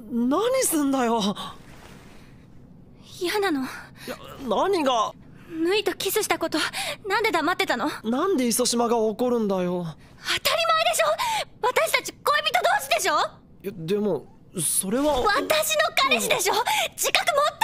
何すんだよ。 嫌なの。 いや、何が。 ぬいとキスしたこと、なんで黙ってたの？ なんで磯島が怒るんだよ。 当たり前でしょ。私たち恋人同士でしょ。 いやでもそれは。 私の彼氏でしょ。自覚持って